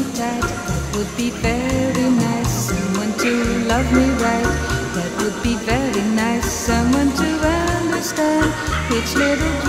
tight. That would be very nice. Someone to love me right. That would be very nice. Someone to understand each little